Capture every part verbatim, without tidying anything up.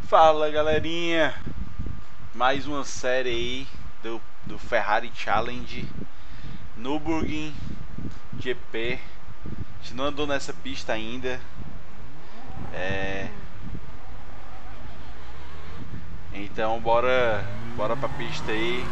Fala galerinha, mais uma série aí do, do Ferrari Challenge Nürburgring G P. A gente não andou nessa pista ainda. É... Então bora, bora pra pista aí.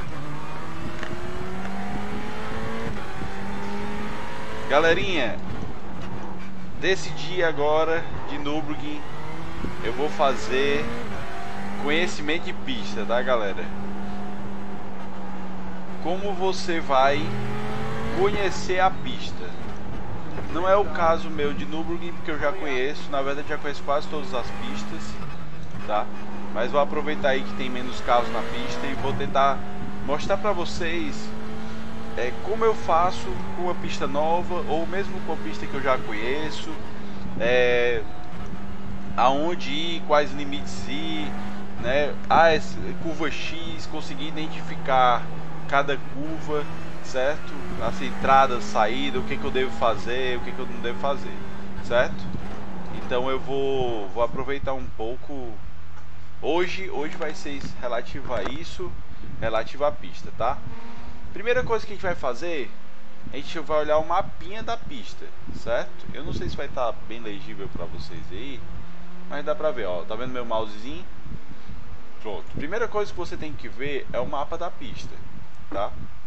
Galerinha, desse dia agora de Nürburgring eu vou fazer conhecimento de pista, tá galera? Como você vai conhecer a pista? Não é o caso meu de Nürburgring, porque eu já conheço, na verdade já conheço quase todas as pistas, tá? Mas vou aproveitar aí que tem menos carros na pista e vou tentar mostrar pra vocês é, como eu faço com uma pista nova, ou mesmo com a pista que eu já conheço, é, aonde ir, quais limites ir, né? Ah, curva X, conseguir identificar cada curva, certo? As entradas, saída, o que que eu devo fazer, o que que eu não devo fazer, certo? Então eu vou, vou aproveitar um pouco. Hoje, hoje vai ser relativo a isso, relativo à pista, tá? Primeira coisa que a gente vai fazer, a gente vai olhar o mapinha da pista, certo? Eu não sei se vai estar bem legível para vocês aí, mas dá pra ver, ó. Tá vendo meu mousezinho? Pronto. Primeira coisa que você tem que ver é o mapa da pista, tá?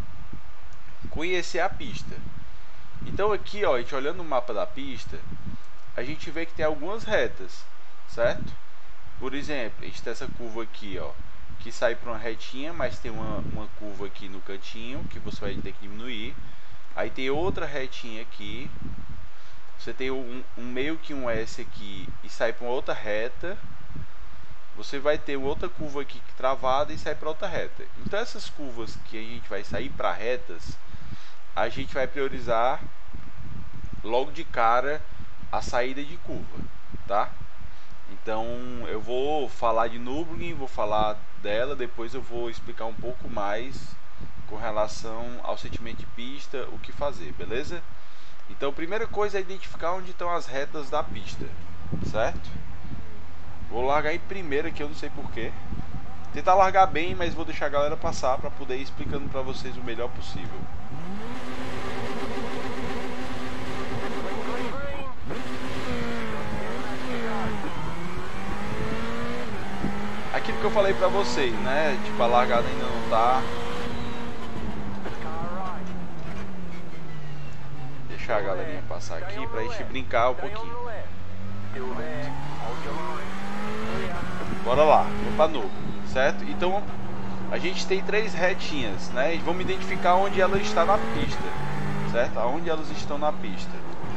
Conhecer a pista. Então aqui, ó, a gente olhando o mapa da pista, a gente vê que tem algumas retas, certo? Por exemplo, a gente tem essa curva aqui, ó, que sai para uma retinha, mas tem uma, uma curva aqui no cantinho que você vai ter que diminuir. Aí tem outra retinha aqui. Você tem um, um meio que um S aqui e sai para uma outra reta. Você vai ter outra curva aqui travada e sai para outra reta. Então essas curvas que a gente vai sair para retas, a gente vai priorizar logo de cara a saída de curva, tá? Então eu vou falar de Nürburgring, vou falar dela, depois eu vou explicar um pouco mais com relação ao sentimento de pista, o que fazer, beleza? Então a primeira coisa é identificar onde estão as retas da pista, certo? Vou largar em primeiro aqui, eu não sei porquê. Tentar largar bem, mas vou deixar a galera passar para poder ir explicando para vocês o melhor possível. Aquilo que eu falei pra vocês, né? Tipo, a largada ainda não tá. Deixar a galerinha passar aqui pra gente brincar um pouquinho. Bora lá, vou pra novo, certo? Então a gente tem três retinhas, né? E vamos identificar onde ela está na pista, certo? Aonde elas estão na pista.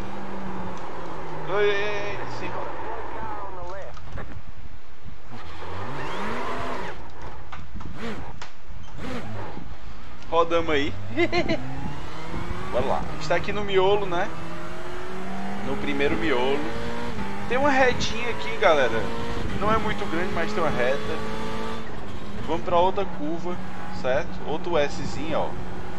Oi, oi, sim. Rodamos aí. Bora lá. A gente tá aqui no miolo, né? No primeiro miolo. Tem uma retinha aqui, galera. Não é muito grande, mas tem uma reta. Vamos pra outra curva, certo? Outro Szinho, ó.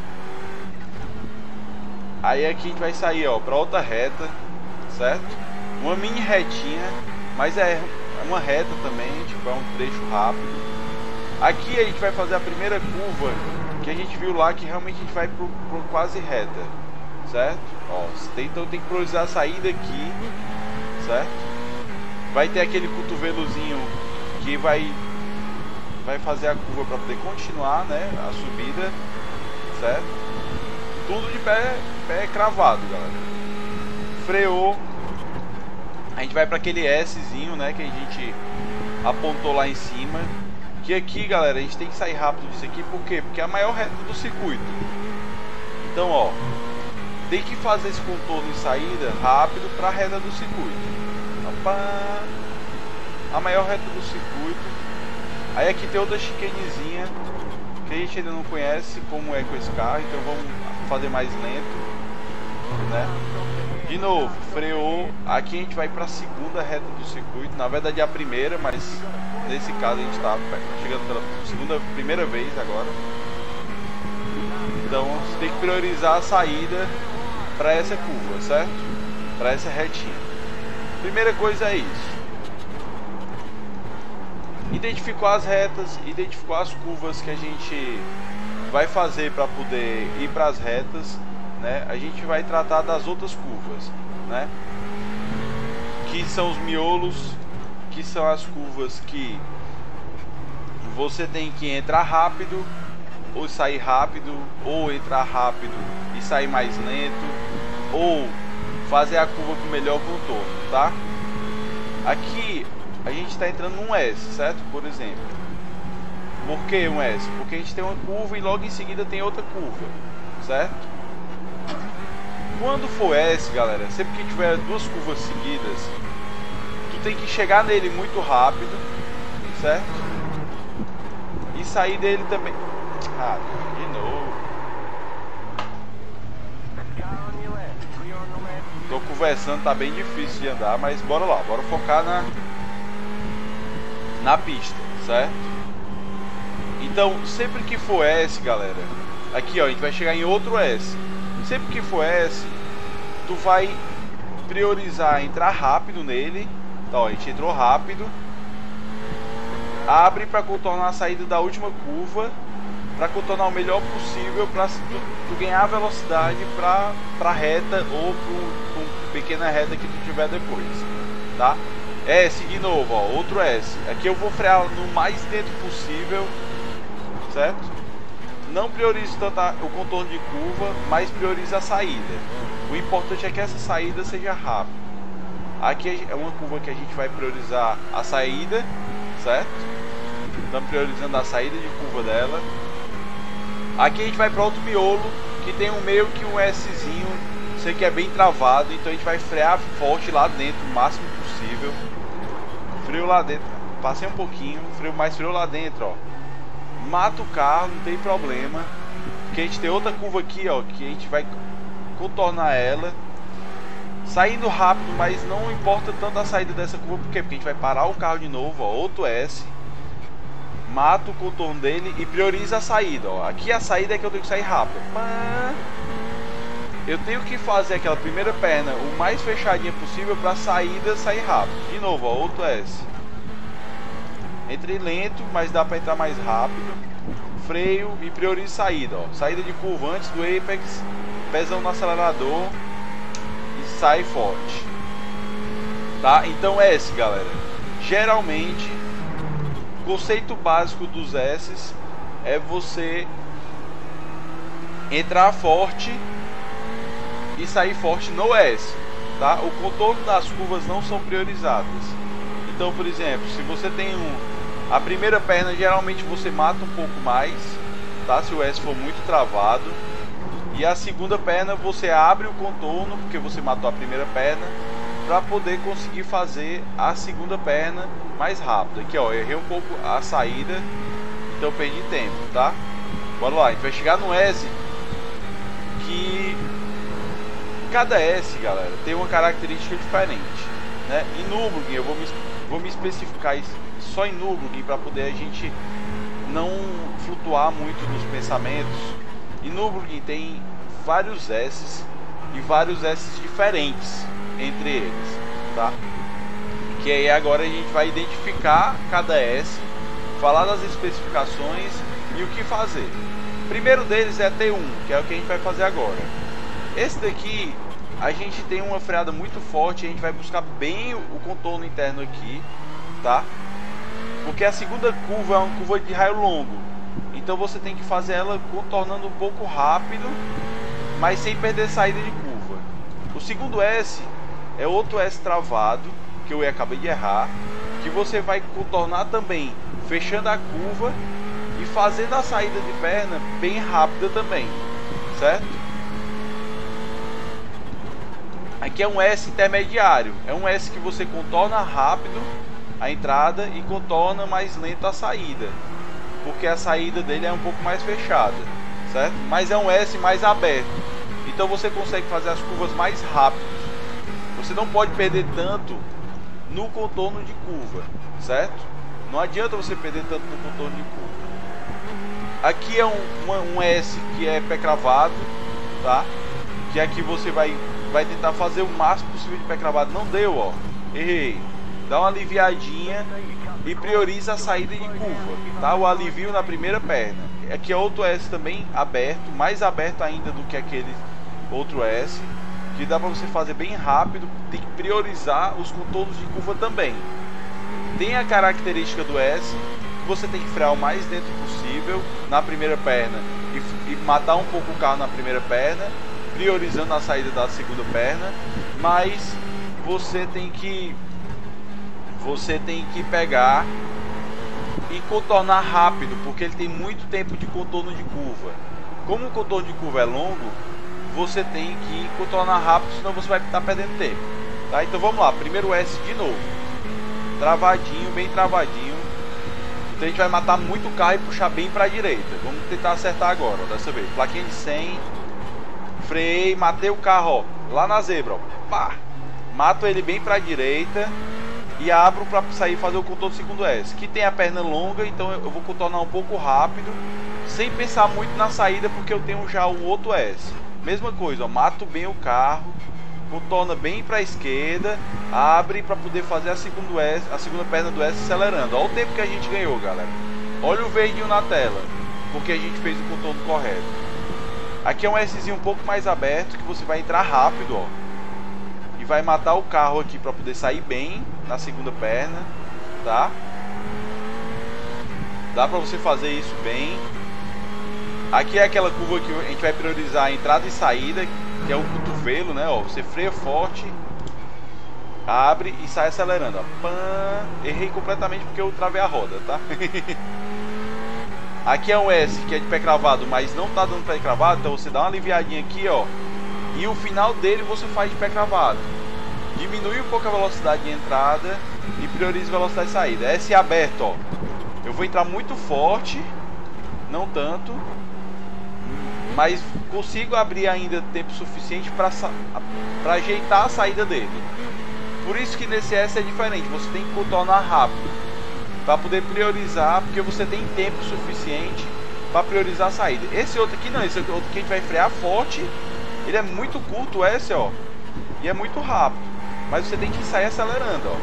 Aí aqui a gente vai sair, ó, pra outra reta, certo? Uma mini retinha, mas é uma reta também, tipo, é um trecho rápido. Aqui a gente vai fazer a primeira curva que a gente viu lá, que realmente a gente vai pro, pro quase reta, certo? Ó, tem, então tem que priorizar a saída aqui, certo? Vai ter aquele cotovelozinho que vai vai fazer a curva para poder continuar, né, a subida, certo? Tudo de pé, pé cravado, galera. Freou, a gente vai para aquele Szinho, né, que a gente apontou lá em cima. Que aqui, galera, a gente tem que sair rápido disso aqui, por quê? Porque é a maior reta do circuito. Então, ó, tem que fazer esse contorno e saída rápido para a reta do circuito. Opa! A maior reta do circuito. Aí aqui tem outra chicanezinha que a gente ainda não conhece como é com esse carro, então vamos fazer mais lento, né? De novo, freou. Aqui a gente vai para a segunda reta do circuito. Na verdade é a primeira, mas nesse caso a gente está chegando pela segunda, primeira vez agora. Então você tem que priorizar a saída para essa curva, certo? Para essa retinha. Primeira coisa é isso. Identificou as retas, identificou as curvas que a gente vai fazer para poder ir para as retas, né? A gente vai tratar das outras curvas, né? Que são os miolos, que são as curvas que você tem que entrar rápido ou sair rápido, ou entrar rápido e sair mais lento, ou fazer a curva com melhor contorno, tá? Aqui a gente está entrando num S, certo? Por exemplo. Por que um S? Porque a gente tem uma curva e logo em seguida tem outra curva, certo? Quando for S, galera, sempre que tiver duas curvas seguidas, tu tem que chegar nele muito rápido, certo? E sair dele também. Ah, de novo. Tô conversando, tá bem difícil de andar, mas bora lá, bora focar na na pista, certo? Então, sempre que for S, galera, aqui ó, a gente vai chegar em outro S. Sempre que for S, tu vai priorizar entrar rápido nele. Então, a gente entrou rápido. Abre para contornar a saída da última curva, para contornar o melhor possível, para tu, tu ganhar velocidade para para reta ou para uma pequena reta que tu tiver depois, tá? S de novo, ó, outro S. Aqui eu vou frear no mais dentro possível, certo? Não priorizo tanto a, o contorno de curva, mas priorizo a saída. O importante é que essa saída seja rápida. Aqui é uma curva que a gente vai priorizar a saída, certo? Estamos priorizando a saída de curva dela. Aqui a gente vai para outro miolo, que tem um meio que um Szinho, sei que é bem travado, então a gente vai frear forte lá dentro, o máximo possível. Freio lá dentro, passei um pouquinho, freio mais freio lá dentro, ó. Mata o carro, não tem problema, porque a gente tem outra curva aqui, ó, que a gente vai contornar ela, saindo rápido, mas não importa tanto a saída dessa curva, por quê? Porque a gente vai parar o carro de novo, ó, outro S. Mata o contorno dele e prioriza a saída, ó. Aqui a saída é que eu tenho que sair rápido. Eu tenho que fazer aquela primeira perna o mais fechadinha possível para a saída sair rápido. De novo, ó, outro S. Entrei lento, mas dá para entrar mais rápido. Freio e prioriza saída, ó. Saída de curva antes do apex, pesão no acelerador e sai forte. Tá? Então S, galera. Geralmente o conceito básico dos S é você entrar forte e sair forte no S, tá? O contorno das curvas não são priorizadas. Então, por exemplo, se você tem um, a primeira perna, geralmente você mata um pouco mais, tá? Se o S for muito travado. E a segunda perna você abre o contorno, porque você matou a primeira perna, para poder conseguir fazer a segunda perna mais rápida. Aqui ó, errei um pouco a saída, então perdi tempo, tá? Bora lá, a gente vai chegar no S, que cada S, galera, tem uma característica diferente, né? Em Nürburgring eu vou me, vou me especificar só em Nürburgring para poder a gente não flutuar muito nos pensamentos. Em Nürburgring tem vários S e vários S diferentes entre eles, tá? Que aí agora a gente vai identificar cada S, falar das especificações e o que fazer. O primeiro deles é T um, que é o que a gente vai fazer agora. Esse daqui a gente tem uma freada muito forte, a gente vai buscar bem o contorno interno aqui, tá? Porque a segunda curva é uma curva de raio longo, então você tem que fazer ela contornando um pouco rápido, mas sem perder saída de curva. O segundo S é outro S travado, que eu acabei de errar, que você vai contornar também fechando a curva e fazendo a saída de perna bem rápida também, certo? Aqui é um S intermediário, é um S que você contorna rápido a entrada e contorna mais lento a saída, porque a saída dele é um pouco mais fechada, certo? Mas é um S mais aberto, então você consegue fazer as curvas mais rápido. Você não pode perder tanto no contorno de curva, certo? Não adianta você perder tanto no contorno de curva. Aqui é um, uma, um S que é pé cravado, tá? Que aqui você vai, vai tentar fazer o máximo possível de pé cravado. Não deu, ó. Errei. dá uma aliviadinha e prioriza a saída de curva, tá? O alivio na primeira perna. Aqui é outro S também aberto, mais aberto ainda do que aquele outro S, que dá para você fazer bem rápido. Tem que priorizar os contornos de curva também. Tem a característica do S, que você tem que frear o mais dentro possível na primeira perna e, e matar um pouco o carro na primeira perna, priorizando a saída da segunda perna, mas você tem que você tem que pegar e contornar rápido, porque ele tem muito tempo de contorno de curva. Como o contorno de curva é longo, você tem que contornar rápido, senão você vai estar perdendo tempo, tá? Então vamos lá, primeiro S de novo, travadinho, bem travadinho. Então a gente vai matar muito o carro e puxar bem para a direita. Vamos tentar acertar agora, ó, dessa vez. Plaquinha de cem, freiei, matei o carro, ó, lá na zebra, ó, pá. Mato ele bem para a direita e abro para sair fazer o contorno do segundo S, que tem a perna longa, então eu vou contornar um pouco rápido, sem pensar muito na saída, porque eu tenho já o outro S. Mesma coisa, ó, mato bem o carro, contorna bem para a esquerda, abre para poder fazer a segunda S, a segunda perna do S acelerando. Olha o tempo que a gente ganhou, galera. Olha o verdinho na tela, porque a gente fez o contorno correto. Aqui é um Szinho um pouco mais aberto, que você vai entrar rápido, ó, e vai matar o carro aqui para poder sair bem na segunda perna, tá? Dá para você fazer isso bem. Aqui é aquela curva que a gente vai priorizar a entrada e saída, que é o cotovelo, né? Ó, você freia forte, abre e sai acelerando, ó. Pã, errei completamente porque eu travei a roda, tá? Aqui é um S que é de pé cravado, mas não tá dando pé cravado, então você dá uma aliviadinha aqui, ó, e o final dele você faz de pé cravado. Diminui um pouco a velocidade de entrada e prioriza a velocidade de saída. S aberto, ó, eu vou entrar muito forte, não tanto, mas consigo abrir ainda tempo suficiente para para ajeitar a saída dele. Por isso que nesse S é diferente, você tem que contornar rápido para poder priorizar, porque você tem tempo suficiente para priorizar a saída. Esse outro aqui não, esse outro aqui a gente vai frear forte, ele é muito curto o S, ó, e é muito rápido, mas você tem que sair acelerando, ó.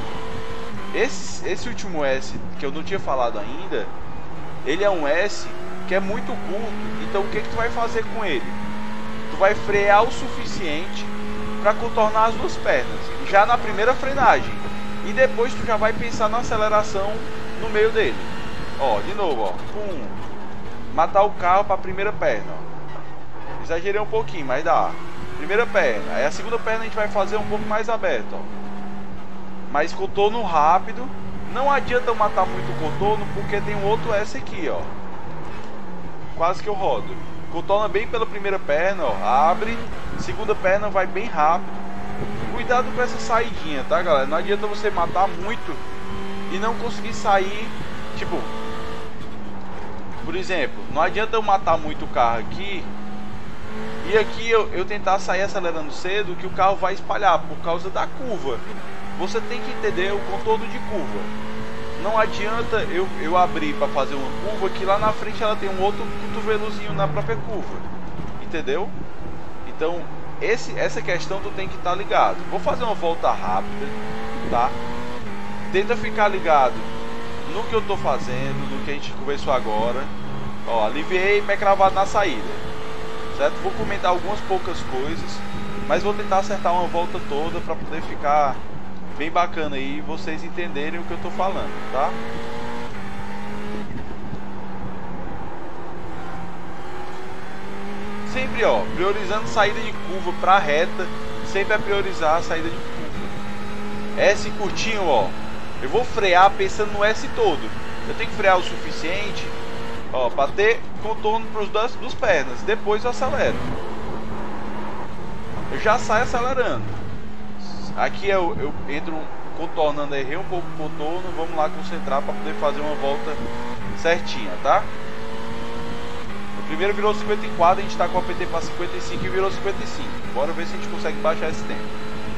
Esse, esse último S que eu não tinha falado ainda, ele é um S que é muito curto, então o que que tu vai fazer com ele? Tu vai frear o suficiente para contornar as duas pernas, já na primeira frenagem, e depois tu já vai pensar na aceleração no meio dele. Ó, de novo, ó, pum, matar o carro para a primeira perna, ó. Exagerei um pouquinho, mas dá. Primeira perna, aí a segunda perna a gente vai fazer um pouco mais aberto, ó, mas contorno rápido. Não adianta eu matar muito o contorno, porque tem um outro S aqui, ó, quase que eu rodo. Contorna bem pela primeira perna, ó, abre, segunda perna vai bem rápido. Cuidado com essa saidinha, tá, galera? Não adianta você matar muito e não conseguir sair, tipo, por exemplo, não adianta eu matar muito o carro aqui e aqui eu, eu tentar sair acelerando cedo, que o carro vai espalhar por causa da curva. Você tem que entender o contorno de curva. Não adianta eu, eu abrir para fazer uma curva que lá na frente ela tem um outro cotovelozinho na própria curva, entendeu? Então esse, essa questão tu tem que estar ligado. Vou fazer uma volta rápida, tá? Tenta ficar ligado no que eu tô fazendo, no que a gente conversou agora. Ó, aliviei pé cravado na saída, certo? Vou comentar algumas poucas coisas, mas vou tentar acertar uma volta toda para poder ficar bem bacana aí, vocês entenderem o que eu tô falando, tá? Sempre, ó, priorizando saída de curva para reta, sempre é priorizar a saída de curva. S curtinho, ó, eu vou frear pensando no S todo. Eu tenho que frear o suficiente, ó, para ter contorno para os dois dos pernas. Depois eu acelero. Eu já saio acelerando. Aqui eu, eu entro contornando, errei um pouco o contorno. Vamos lá concentrar para poder fazer uma volta certinha, tá? O primeiro virou cinquenta e quatro, a gente está com a P T para cinquenta e cinco e virou cinquenta e cinco. Bora ver se a gente consegue baixar esse tempo.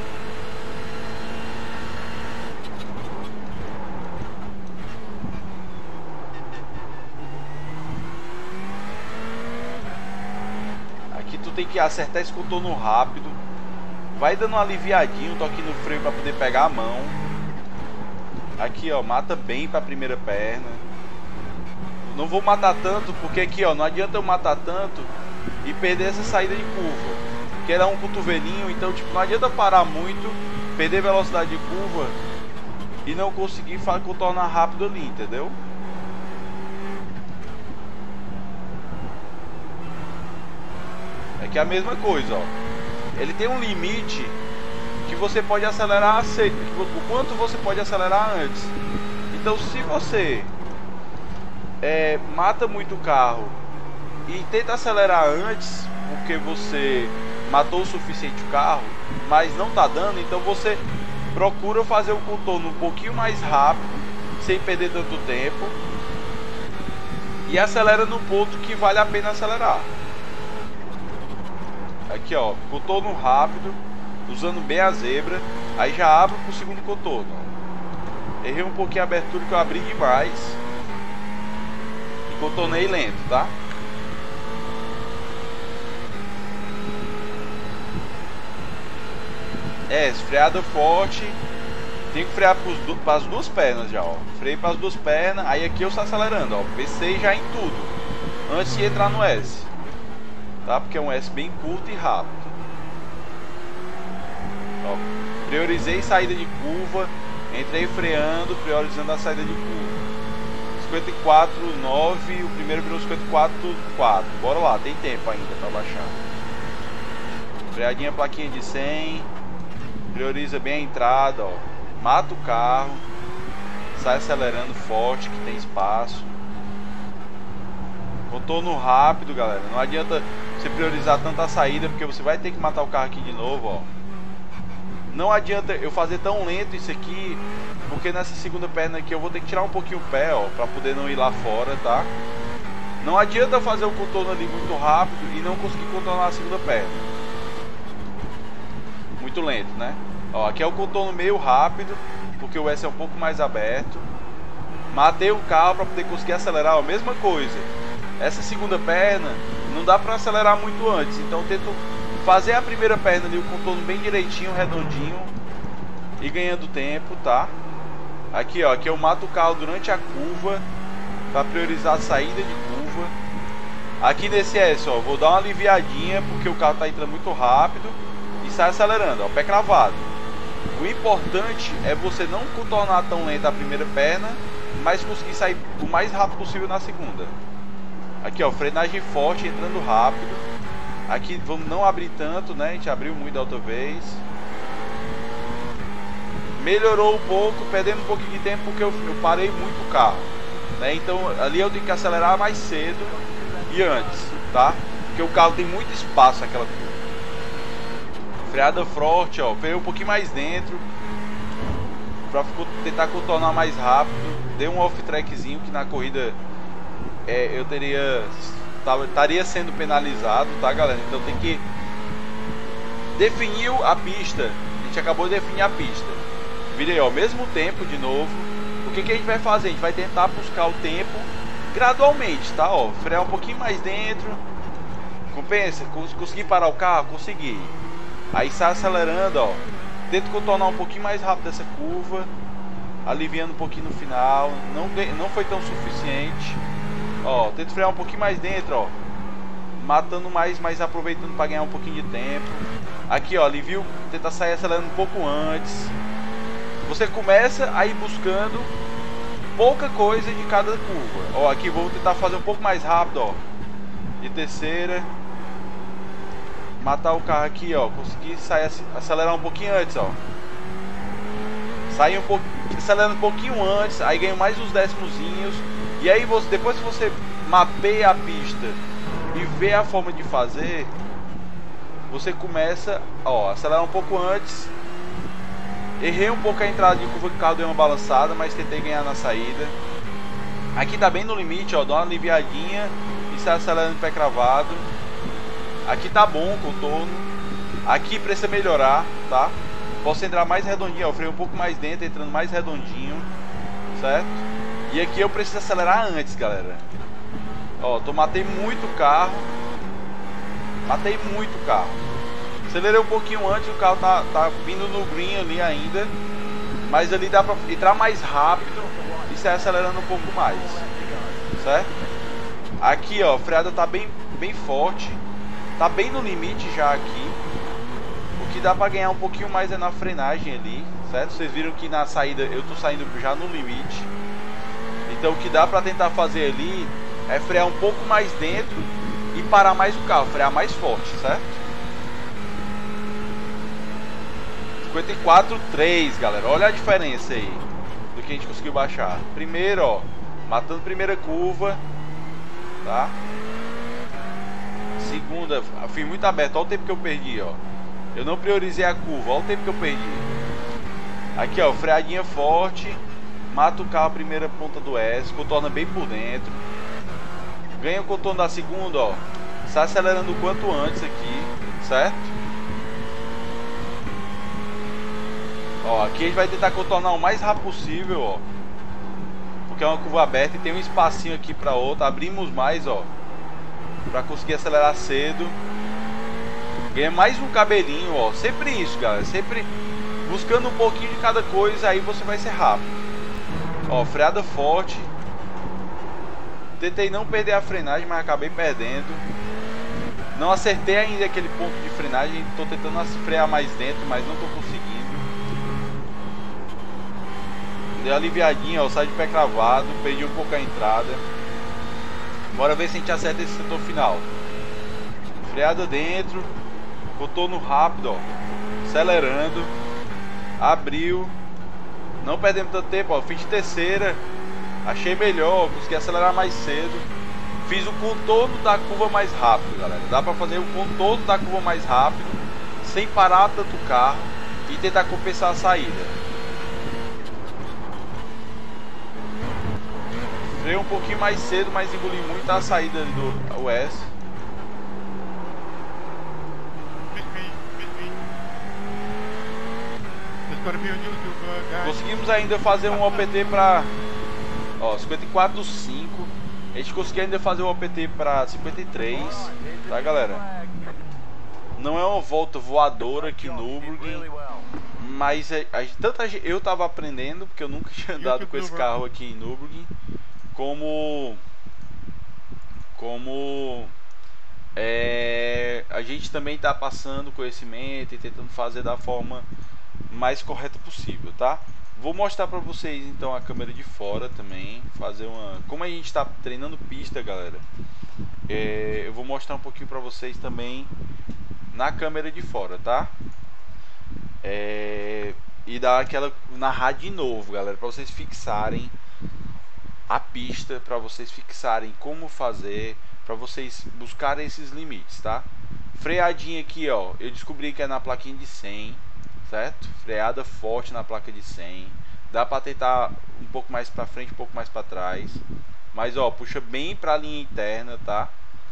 Aqui tu tem que acertar esse contorno rápido. Vai dando um aliviadinho, tô aqui no freio para poder pegar a mão. Aqui, ó, mata bem pra primeira perna. Não vou matar tanto, porque aqui, ó, não adianta eu matar tanto e perder essa saída de curva. Que era um cotovelinho, então, tipo, não adianta parar muito, perder velocidade de curva e não conseguir contornar rápido ali, entendeu? Aqui é a mesma coisa, ó. Ele tem um limite que você pode acelerar, o quanto você pode acelerar antes. Então, se você é, mata muito o carro e tenta acelerar antes, porque você matou o suficiente o carro, mas não tá dando, então você procura fazer o contorno um pouquinho mais rápido, sem perder tanto tempo, e acelera no ponto que vale a pena acelerar. Aqui, ó, contorno rápido, usando bem a zebra, aí já abro pro segundo contorno. Errei um pouquinho a abertura que eu abri demais e contornei lento, tá? É, freada forte. Tem que frear para as duas pernas já, ó. Freio para as duas pernas, aí aqui eu estou acelerando, ó. Pensei já em tudo antes de entrar no S, tá? Porque é um S bem curto e rápido. Ó, priorizei saída de curva, entrei freando, priorizando a saída de curva. cinquenta e quatro, nove, o primeiro virou cinquenta e quatro, quatro. Bora lá, tem tempo ainda para baixar. Freadinha, plaquinha de cem. Prioriza bem a entrada, ó. Mata o carro, sai acelerando forte, que tem espaço. Contorno rápido, galera. Não adianta você priorizar tanto a saída, porque você vai ter que matar o carro aqui de novo, ó. Não adianta eu fazer tão lento isso aqui, porque nessa segunda perna aqui eu vou ter que tirar um pouquinho o pé, ó, pra poder não ir lá fora, tá? Não adianta eu fazer o contorno ali muito rápido e não conseguir contornar a segunda perna. Muito lento, né? Ó, aqui é o contorno meio rápido, porque o S é um pouco mais aberto. Matei o carro para poder conseguir acelerar, ó, mesma coisa. Essa segunda perna não dá para acelerar muito antes, então eu tento fazer a primeira perna ali, o contorno bem direitinho, redondinho e ganhando tempo, tá? Aqui, ó, aqui eu mato o carro durante a curva para priorizar a saída de curva. Aqui nesse S, ó, vou dar uma aliviadinha porque o carro tá entrando muito rápido e sai acelerando, ó, pé cravado. O importante é você não contornar tão lento a primeira perna, mas conseguir sair o mais rápido possível na segunda. Aqui, ó, frenagem forte, entrando rápido. Aqui vamos não abrir tanto, né? A gente abriu muito da outra vez. Melhorou um pouco, perdendo um pouquinho de tempo porque eu, eu parei muito o carro, né? Então ali eu tenho que acelerar mais cedo e antes, tá? Porque o carro tem muito espaço naquela curva. Freada forte, ó, veio um pouquinho mais dentro para tentar contornar mais rápido. Dei um off-trackzinho que na corrida é, eu teria estaria sendo penalizado, tá, galera? Então tem que definir a pista. A gente acabou de definir a pista. Virei, ó, mesmo tempo de novo. O que que a gente vai fazer? A gente vai tentar buscar o tempo gradualmente, tá? Ó, frear um pouquinho mais dentro. Compensa? Consegui parar o carro? Consegui. Aí sai acelerando, ó. Tento contornar um pouquinho mais rápido essa curva, aliviando um pouquinho no final. Não, não foi tão suficiente. Ó, tento frear um pouquinho mais dentro, ó. Matando mais, mas aproveitando para ganhar um pouquinho de tempo. Aqui, ó, alivio, tenta sair acelerando um pouco antes. Você começa a ir buscando pouca coisa de cada curva. Ó, aqui vou tentar fazer um pouco mais rápido, ó. De terceira. Matar o carro aqui, ó. Conseguir sair, acelerar um pouquinho antes, ó. Sair um pouco, acelerando um pouquinho antes. Aí ganho mais uns décimozinhos. E aí você, depois que você mapeia a pista e vê a forma de fazer, você começa, ó, acelerar um pouco antes. Errei um pouco a entrada de curva que o carro deu uma balançada, mas tentei ganhar na saída. Aqui tá bem no limite, ó. Dá uma aliviadinha e sai acelerando pé cravado. Aqui tá bom o contorno. Aqui precisa melhorar, tá? Posso entrar mais redondinho, ó. Freio um pouco mais dentro, entrando mais redondinho, certo? E aqui eu preciso acelerar antes, galera. Ó, tô, matei muito o carro. Matei muito o carro. Acelerei um pouquinho antes, o carro tá, tá vindo no green ali ainda. mas ali dá pra entrar mais rápido e sair acelerando um pouco mais, certo? Aqui ó, a freada tá bem, bem forte, tá bem no limite já aqui. O que dá pra ganhar um pouquinho mais é na frenagem ali, certo? Vocês viram que na saída eu tô saindo já no limite. Então o que dá pra tentar fazer ali é frear um pouco mais dentro e parar mais o carro, frear mais forte, certo? cinquenta e quatro três, galera, olha a diferença aí do que a gente conseguiu baixar. Primeiro, ó, matando primeira curva, tá? Segunda, fui muito aberto, olha o tempo que eu perdi, ó. Eu não priorizei a curva, olha o tempo que eu perdi. Aqui, ó, freadinha forte, mata o carro a primeira ponta do S, contorna bem por dentro. Ganha o contorno da segunda, ó. Está acelerando o quanto antes aqui, certo? Ó, aqui a gente vai tentar contornar o mais rápido possível, ó. Porque é uma curva aberta e tem um espacinho aqui para outra. Abrimos mais, ó, para conseguir acelerar cedo. Ganha mais um cabelinho, ó. Sempre isso, galera. Sempre buscando um pouquinho de cada coisa, aí você vai ser rápido. Ó, freada forte. Tentei não perder a frenagem, mas acabei perdendo. Não acertei ainda aquele ponto de frenagem. Tô tentando frear mais dentro, mas não tô conseguindo. Deu aliviadinha, ó, sai de pé cravado, perdi um pouco a entrada. Bora ver se a gente acerta esse setor final. Freada dentro, contorno rápido, ó, acelerando, abriu, não perdemos tanto tempo, ó, fiz de terceira, achei melhor, consegui acelerar mais cedo. Fiz o contorno da curva mais rápido, galera. Dá pra fazer o contorno da curva mais rápido, sem parar tanto o carro e tentar compensar a saída. Freio um pouquinho mais cedo, mas engoli muito a saída do U S. Conseguimos ainda fazer um O P T para, ó, cinquenta e quatro cinco. A gente conseguiu ainda fazer um O P T para cinquenta e três, tá, galera? Não é uma volta voadora aqui no Nürburgring, mas a, a, tanto a, eu tava aprendendo, porque eu nunca tinha andado com esse carro aqui em Nürburgring, como como é, a gente também tá passando conhecimento e tentando fazer da forma mais correta possível, tá? Vou mostrar para vocês então a câmera de fora também, fazer uma, como a gente está treinando pista, galera, é, eu vou mostrar um pouquinho para vocês também na câmera de fora, tá? É, e dar aquela, narrar de novo, galera, para vocês fixarem a pista, para vocês fixarem como fazer, para vocês buscarem esses limites, tá? Freadinha aqui, ó, eu descobri que é na plaquinha de cem, certo? Freada forte na placa de cem. Dá para tentar um pouco mais para frente, um pouco mais para trás, mas ó, puxa bem para a linha interna, tá?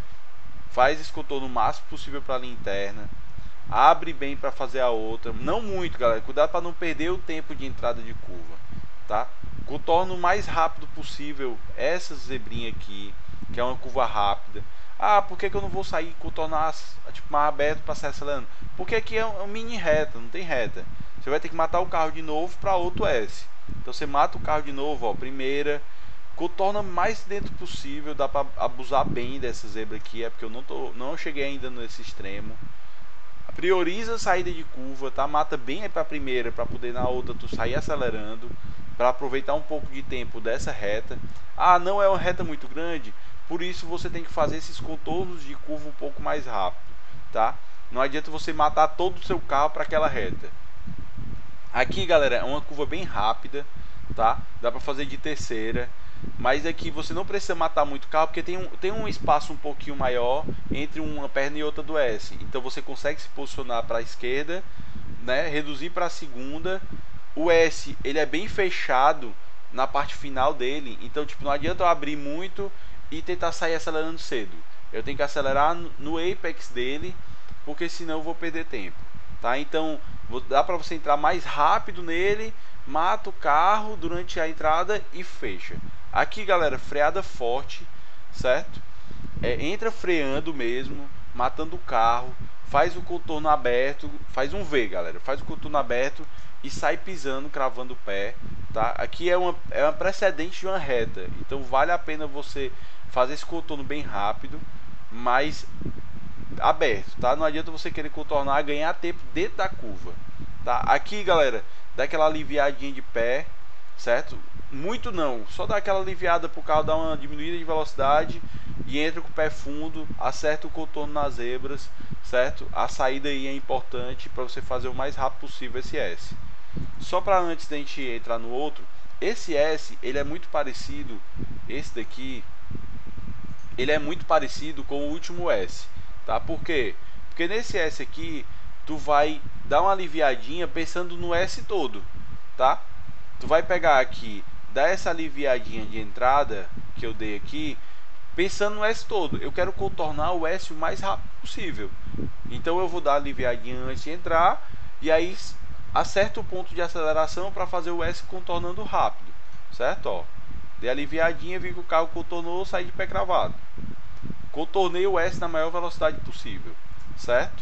Faz esse contorno o máximo possível para a linha interna. Abre bem para fazer a outra, não muito, galera. Cuidado para não perder o tempo de entrada de curva, tá? Contorno o mais rápido possível essa zebrinha aqui, que é uma curva rápida. Ah, por que, que eu não vou sair e contornar tipo, mais aberto para sair acelerando? Porque aqui é um mini reta, não tem reta. Você vai ter que matar o carro de novo para outro S. Então você mata o carro de novo, ó, primeira, contorna mais dentro possível. Dá para abusar bem dessa zebra aqui, é porque eu não, tô, não cheguei ainda nesse extremo. Prioriza a saída de curva, tá? Mata bem para a primeira, para poder na outra tu sair acelerando, para aproveitar um pouco de tempo dessa reta. Ah, não é uma reta muito grande, por isso você tem que fazer esses contornos de curva um pouco mais rápido, tá? Não adianta você matar todo o seu carro para aquela reta. Aqui, galera, é uma curva bem rápida, tá? Dá para fazer de terceira, mas aqui você não precisa matar muito o carro, porque tem um, tem um espaço um pouquinho maior entre uma perna e outra do S. Então você consegue se posicionar para a esquerda, né? Reduzir para a segunda. O S, ele é bem fechado na parte final dele, então tipo, não adianta eu abrir muito e tentar sair acelerando cedo. Eu tenho que acelerar no apex dele, porque senão eu vou perder tempo, tá? Então dá para você entrar mais rápido nele, mata o carro durante a entrada e fecha. Aqui, galera, freada forte, certo? É, entra freando mesmo, matando o carro, faz o contorno aberto, faz um V, galera, faz o contorno aberto e sai pisando, cravando o pé, tá? Aqui é uma, é uma precedente de uma reta, então vale a pena você fazer esse contorno bem rápido, mas aberto, tá? Não adianta você querer contornar, ganhar tempo dentro da curva, tá? Aqui, galera, dá aquela aliviadinha de pé, certo? Muito não, só dá aquela aliviada pro carro dar uma diminuída de velocidade e entra com o pé fundo, acerta o contorno nas zebras, certo? A saída aí é importante para você fazer o mais rápido possível esse S. Só para antes da gente entrar no outro, esse S, ele é muito parecido, esse daqui, ele é muito parecido com o último S, tá? Por quê? Porque nesse S aqui, tu vai dar uma aliviadinha pensando no S todo, tá? Tu vai pegar aqui, dar essa aliviadinha de entrada que eu dei aqui, pensando no S todo. Eu quero contornar o S o mais rápido possível. Então eu vou dar aliviadinha antes de entrar e aí acerto o ponto de aceleração para fazer o S contornando rápido, certo? Ó, dei aliviadinha, vi que o carro contornou, saí de pé cravado. Contornei o S na maior velocidade possível, certo?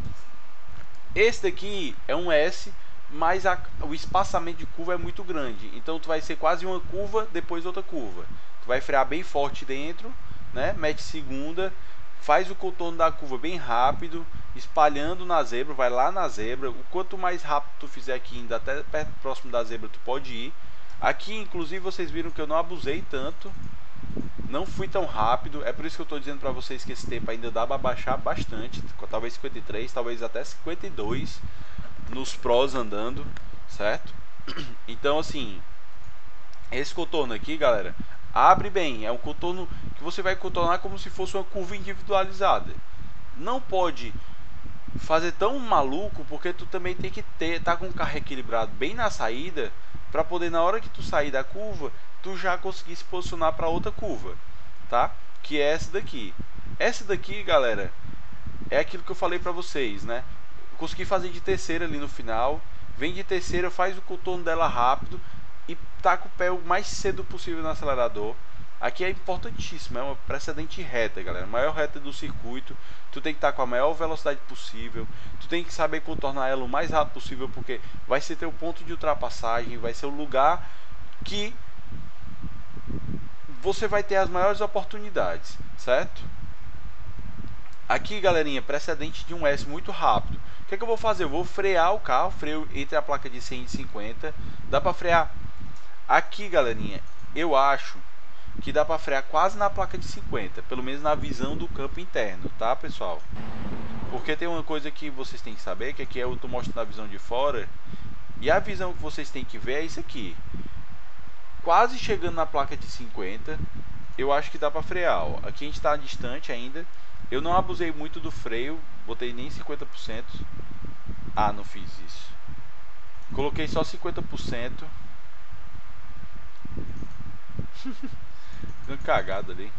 Esse daqui é um S, mas a, o espaçamento de curva é muito grande, então tu vai ser quase uma curva, depois outra curva. Tu vai frear bem forte dentro, né? Mete segunda, faz o contorno da curva bem rápido, espalhando na zebra, vai lá na zebra. O quanto mais rápido tu fizer aqui, ainda até perto próximo da zebra, tu pode ir. Aqui, inclusive, vocês viram que eu não abusei tanto, não fui tão rápido, é por isso que eu estou dizendo para vocês que esse tempo ainda dá para baixar bastante, talvez cinquenta e três, talvez até cinquenta e dois nos prós andando, certo? Então assim, esse contorno aqui, galera, abre bem, é um contorno que você vai contornar como se fosse uma curva individualizada. Não pode fazer tão maluco, porque tu também tem que ter, tá com o carro equilibrado bem na saída, para poder na hora que tu sair da curva, tu já conseguir se posicionar para outra curva, tá? Que é essa daqui. Essa daqui, galera, é aquilo que eu falei para vocês, né? Consegui fazer de terceira ali no final, vem de terceira, faz o contorno dela rápido e taca o pé o mais cedo possível no acelerador. Aqui é importantíssimo, é uma precedente reta, galera, a maior reta do circuito. Tu tem que estar com a maior velocidade possível, tu tem que saber contornar ela o mais rápido possível, porque vai ser teu ponto de ultrapassagem, vai ser o lugar que você vai ter as maiores oportunidades, certo? Aqui, galerinha, precedente de um S muito rápido. O que é que eu vou fazer? Eu vou frear o carro, freio entre a placa de cem e cinquenta. Dá para frear aqui, galerinha. Eu acho que dá para frear quase na placa de cinquenta, pelo menos na visão do campo interno, tá, pessoal? Porque tem uma coisa que vocês têm que saber, que aqui eu tô mostrando a visão de fora, e a visão que vocês têm que ver é isso aqui. Quase chegando na placa de cinquenta, eu acho que dá para frear, ó. Aqui a gente está distante ainda. Eu não abusei muito do freio, botei nem cinquenta por cento. Ah, não fiz isso. Coloquei só cinquenta por cento. Ficando cagado ali.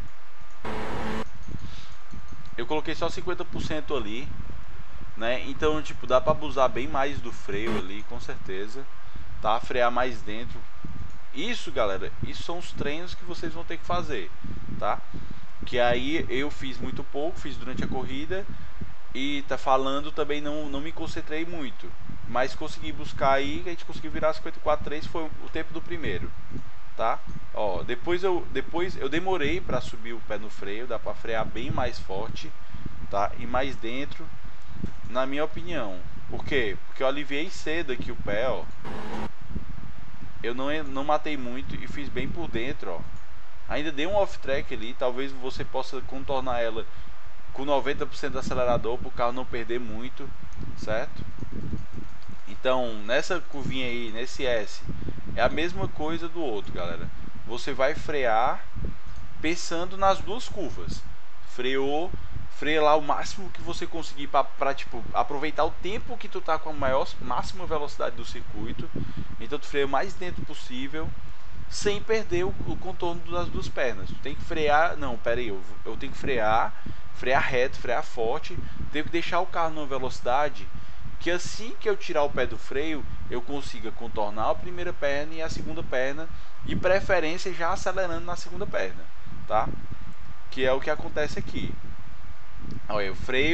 Eu coloquei só cinquenta por cento ali, né? Então, tipo, dá para abusar bem mais do freio ali, com certeza. Tá? Frear mais dentro. Isso, galera, isso são os treinos que vocês vão ter que fazer, tá? Que aí eu fiz muito pouco, fiz durante a corrida e tá falando também não, não me concentrei muito, mas consegui buscar aí, a gente conseguiu virar cinquenta e quatro três, foi o tempo do primeiro, tá? Ó, depois eu depois eu demorei para subir o pé no freio, dá para frear bem mais forte, tá? E mais dentro, na minha opinião. Por quê? Porque eu aliviei cedo aqui o pé, ó. Eu não não matei muito e fiz bem por dentro, ó. Ainda dei um off-track ali, talvez você possa contornar ela com noventa por cento do acelerador para o carro não perder muito, certo? Então, nessa curvinha aí, nesse S, é a mesma coisa do outro, galera. Você vai frear pensando nas duas curvas. Freou, freia lá o máximo que você conseguir para tipo, aproveitar o tempo que tu tá com a maior, máxima velocidade do circuito. Então tu freia o mais dentro possível, sem perder o, o contorno das duas pernas. Tu tem que frear, não, pera aí, eu, eu tenho que frear, frear reto, frear forte, tenho que deixar o carro numa velocidade que assim que eu tirar o pé do freio, eu consiga contornar a primeira perna e a segunda perna, e preferência já acelerando na segunda perna, tá? Que é o que acontece aqui. Olha, eu freio,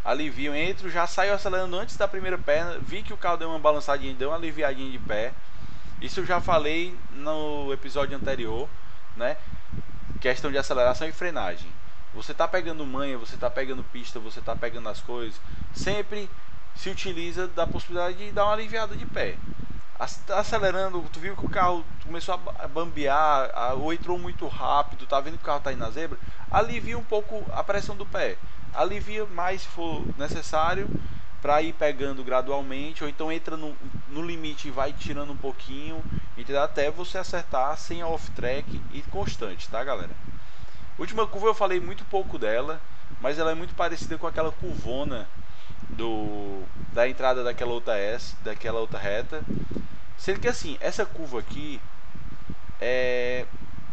alivio, entro, já saio acelerando antes da primeira perna, vi que o carro deu uma balançadinha, deu uma aliviadinha de pé. Isso eu já falei no episódio anterior, né? Questão de aceleração e frenagem. Você tá pegando manha, você tá pegando pista, você tá pegando as coisas, sempre se utiliza da possibilidade de dar uma aliviada de pé. Acelerando, tu viu que o carro começou a bambear, ou entrou muito rápido, tá vendo que o carro tá indo na zebra, alivia um pouco a pressão do pé, alivia mais se for necessário, para ir pegando gradualmente, ou então entra no, no limite e vai tirando um pouquinho, entendeu? Até você acertar sem off-track e constante, tá, galera? Última curva eu falei muito pouco dela, mas ela é muito parecida com aquela curvona do da entrada daquela outra S, daquela outra reta. Sendo que assim, essa curva aqui é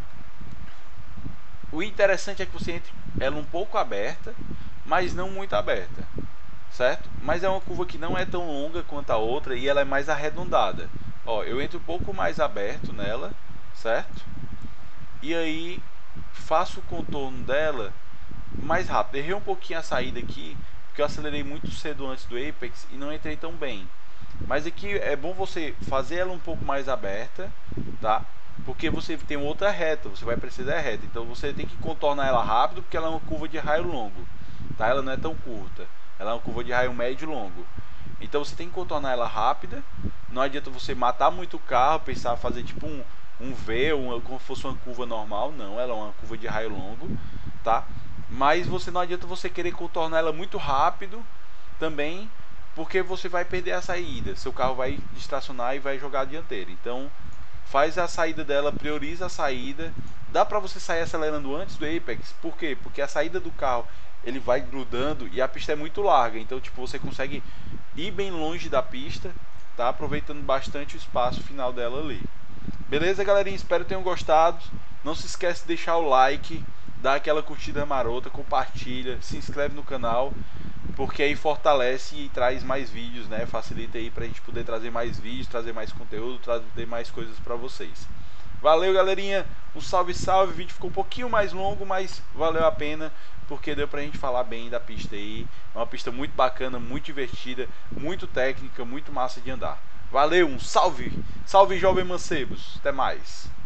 o interessante é que você entre ela um pouco aberta, mas não muito aberta, certo? Mas é uma curva que não é tão longa quanto a outra e ela é mais arredondada. Ó, eu entro um pouco mais aberto nela, certo? E aí faço o contorno dela mais rápido. Errei um pouquinho a saída aqui, porque eu acelerei muito cedo antes do Apex e não entrei tão bem. Mas aqui é bom você fazer ela um pouco mais aberta, tá? Porque você tem outra reta, você vai precisar da reta. Então você tem que contornar ela rápido, porque ela é uma curva de raio longo, tá? Ela não é tão curta. Ela é uma curva de raio médio e longo. Então você tem que contornar ela rápida. Não adianta você matar muito o carro, pensar fazer tipo um, um V, uma, como se fosse uma curva normal. Não, ela é uma curva de raio longo, tá? Mas você não adianta você querer contornar ela muito rápido também, porque você vai perder a saída. Seu carro vai distracionar e vai jogar a dianteira. Então faz a saída dela, prioriza a saída. Dá pra você sair acelerando antes do Apex. Por quê? Porque a saída do carro ele vai grudando e a pista é muito larga. Então tipo, você consegue ir bem longe da pista, tá? Aproveitando bastante o espaço final dela ali. Beleza, galerinha? Espero que tenham gostado. Não se esquece de deixar o like, dá aquela curtida marota, compartilha, se inscreve no canal, porque aí fortalece e traz mais vídeos, né? Facilita aí pra gente poder trazer mais vídeos, trazer mais conteúdo, trazer mais coisas pra vocês. Valeu, galerinha, um salve, salve. O vídeo ficou um pouquinho mais longo, mas valeu a pena, porque deu pra gente falar bem da pista aí. É uma pista muito bacana, muito divertida, muito técnica, muito massa de andar. Valeu, um salve, salve, jovem mancebos, até mais.